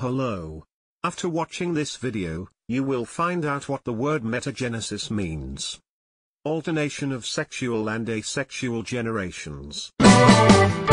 Hello. After watching this video, you will find out what the word metagenesis means. Alternation of sexual and asexual generations.